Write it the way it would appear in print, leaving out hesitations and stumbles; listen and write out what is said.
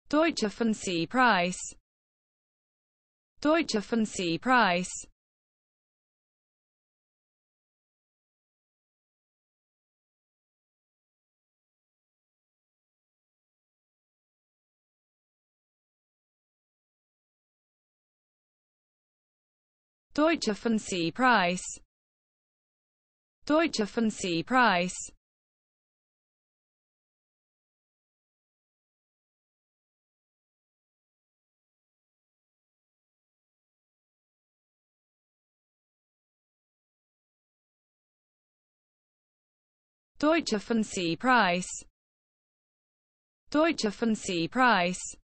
Deutscher Fernsehpreis. Deutscher Fernsehpreis. Deutscher Fernsehpreis. Deutscher Fernsehpreis. Deutscher Fernsehpreis. Deutscher Fernsehpreis.